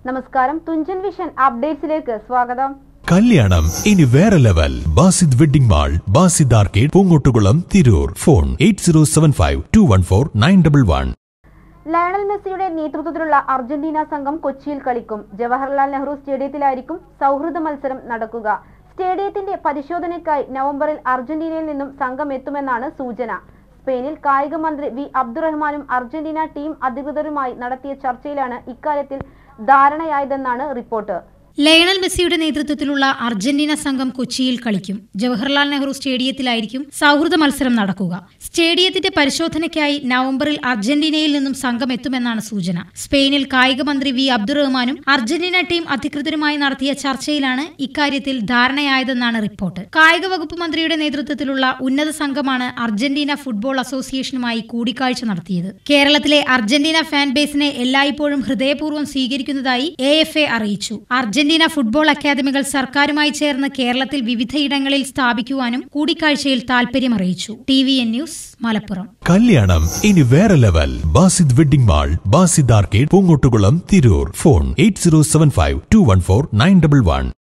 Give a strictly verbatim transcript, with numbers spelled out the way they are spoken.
നമസ്കാരം, തുഞ്ചൻ വിഷൻ അപ്ഡേറ്റ്സിലേക്ക് സ്വാഗതം. കല്യാണം ഇനി വേറെ level. Basid wedding mall, Basid arcade, Poongottukulam, Tirur. Phone eight zero seven five two one four nine double one. Lionel മെസ്സിയുടെ നേതൃത്വത്തിലുള്ള അർജന്റീന സംഘം കൊച്ചിയിൽ കളിക്കും. ജവഹർലാൽ നെഹ്റു സ്റ്റേഡിയത്തിലായിരിക്കും സൗഹൃദ മത്സരം നടക്കുക. സ്റ്റേഡിയത്തിന്റെ പരിശോധനയ്ക്കായി നവംബറിൽ അർജന്റീനയിൽ നിന്നും സംഘം എത്തുമെന്നാണ് സൂചന. സ്പെയിനിൽ കായിക മന്ത്രി വി അബ്ദുറഹ്മാനും അർജന്റീന ടീം അധികൃതരുമായി നടത്തിയ ചർച്ചയിലാണ് ഇക്കാര്യത്തിൽ ധാരണയായതെന്നാണ് റിപ്പോർട്ട്. ലയണൽ മെസ്സിയുടെ നേതൃത്വത്തിലുള്ള അർജന്റീന സംഘം കൊച്ചിയിൽ കളിക്കും. ജവഹർലാൽ നെഹ്റു സ്റ്റേഡിയത്തിലായിരിക്കും സൗഹൃദ മത്സരം നടക്കുക. സ്റ്റേഡിയത്തിന്റെ പരിശോധനയ്ക്കായി നവംബറിൽ അർജന്റീനയിൽ നിന്നും സംഘം എത്തുമെന്നാണ് സൂചന. സ്പെയിനിൽ കായിക മന്ത്രി വി അബ്ദുറഹ്മാനും അർജന്റീന ടീം അധികൃതരുമായി നടത്തിയ ചർച്ചയിലാണ് ഇക്കാര്യത്തിൽ ധാരണയായതെന്നാണ് റിപ്പോർട്ട്. കായിക വകുപ്പ് മന്ത്രിയുടെ നേതൃത്വത്തിലുള്ള ഉന്നത സംഘമാണ് അർജന്റീന ഫുട്ബോൾ അസോസിയേഷനുമായി കൂടിക്കാഴ്ച നടത്തിയത്. കേരളത്തിലെ അർജന്റീന ഫാൻ ബേസിനെ എല്ലായ്പ്പോഴും ഹൃദയപൂർവ്വം സ്വീകരിക്കുന്നതായി എ എഫ് എ അറിയിച്ചു. അർജന്റീന ഫുട്ബോൾ അക്കാദമികൾ സർക്കാരുമായി ചേർന്ന് കേരളത്തിൽ വിവിധയിടങ്ങളിൽ സ്ഥാപിക്കുവാനും കൂടിക്കാഴ്ചയിൽ താൽപര്യമറിയിച്ചു. T V N news, Malappuram. കല്യാണം ഇനി വേറെ level. Basid wedding mall, Basid arcade, Poongottukulam, Tirur. Phone eight zero seven five two one four nine double one.